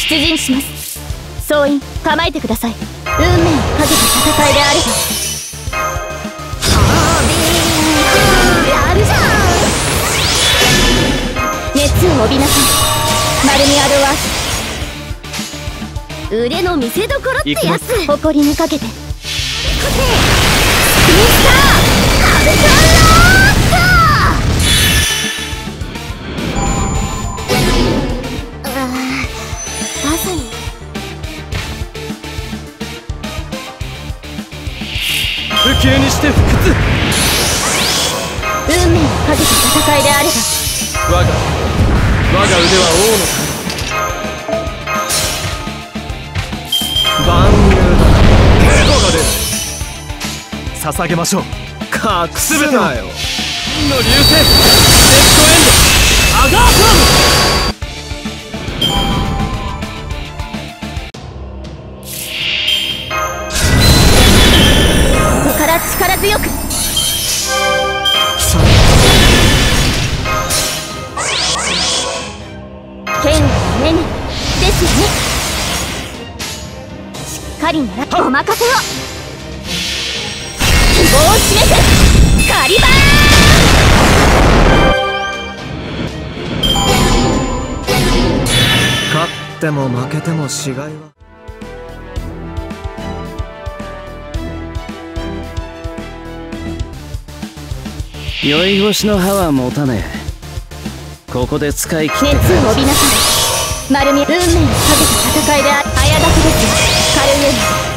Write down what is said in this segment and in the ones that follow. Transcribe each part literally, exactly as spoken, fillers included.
出陣します。総員構えてください。運命をかけた戦いであれば。やるじゃん。熱を帯びなさい。マルミアドワース。腕の見せ所ってやつ。誇りにかけて。スミスターカルカンまさに不敬にして不屈。 運命をかけた戦いであれば。 我が我が腕は王のため。万有だ。ヘドが出る。捧げましょう。隠すべてなよ。の流星レッドエンドアガーファーム。力強く。剣は目にですよね。しっかりならお任せを。希望を示すカリバーン。勝っても負けても違いは。 酔い越しの歯は持たねえ。ここで使い切って。 熱を帯びなさい。丸み運命をかけた戦いである。早立ちですよ。カルウ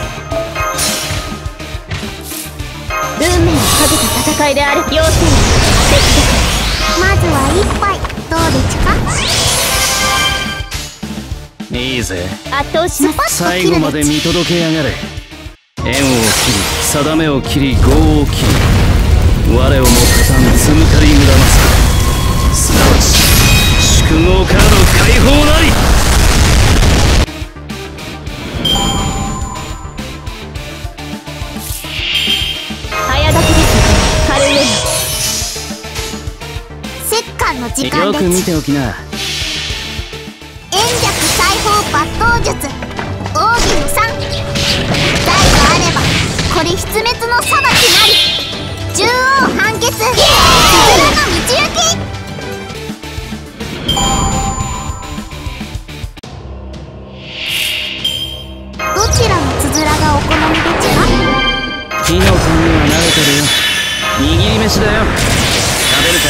ェル。運命をかけた戦いである。妖精敵です。 まずは一杯どうでちか。 いいぜ。 圧倒します。 最後まで見届けやがれ。縁を切り定めを切り業を切り、我をもたたんつむかりうらます。すなわち宿業からの解放なり。 早立ちですカルウェル。 折檻の時間よです。 く見ておきな。 延尺裁縫抜刀術奥義のさん。代があればこれ筆滅の裁きなり。獣王判決。つづらの道行き。どちらのつづらがお好みでちか。 火の粉には慣れてるよ。握り飯だよ。食べる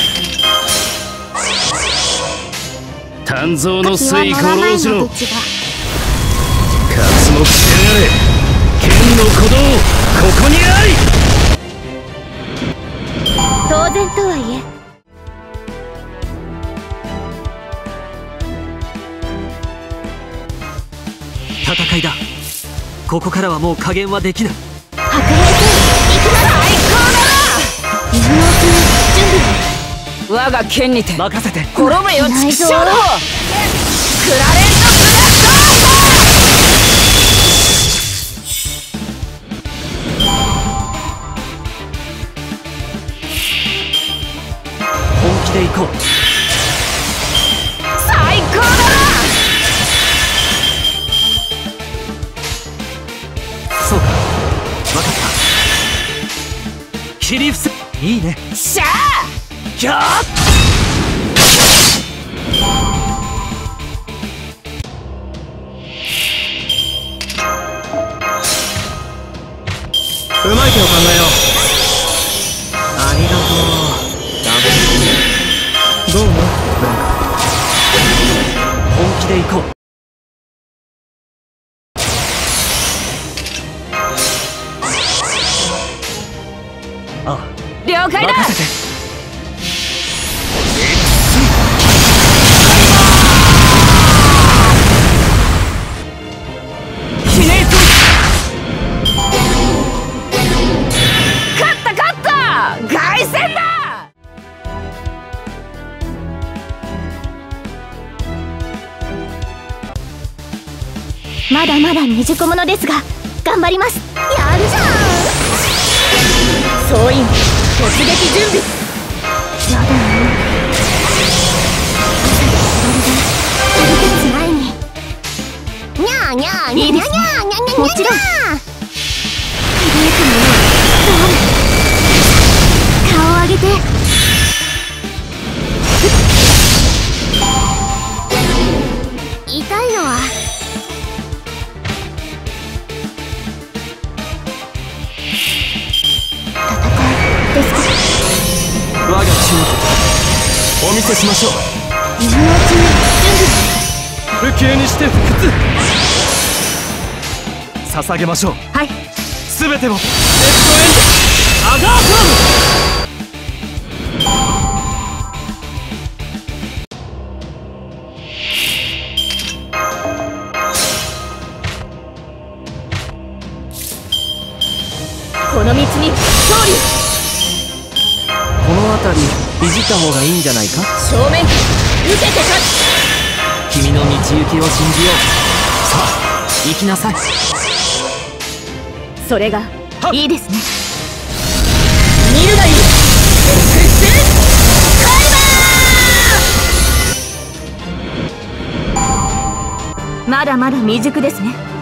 かい。鍛造の水庫老子の活目しやがれ。剣の鼓動ここにあり。 当然とはいえ。 戦いだ。ここからはもう加減はできない。 白兵戦行くなら最高だな。犬の奥に準備。我が剣にて任せて。 滅べよ畜生。クラレントブラで行こう。 最高だな。 そうか、分かった。切り伏せ。いいね。 しゃあギャー。うまい手を考えよう。ありがとう。どうも。本気で行こう。ああ、 了解だ。 任せて。 勝った勝った。凱旋だ。まだまだ未熟者ですが頑張ります。やるじゃん。総員突撃準備。やだね。朝日ひろりが飛び立つ前にもちろん輝くものは顔を上げて痛いのはですか。 我が忠義お見せしましょう。 今のうちに準備不敬にして不屈捧げましょう。 はい。 全てをレッドエンドアガーファこの道に勝利。 この辺りいじった方がいいんじゃないか。 正面受けて勝つ。 君の道行きを信じよう。さあ行きなさい。 それがいいですね。 見るがいい。 まだまだ未熟ですね。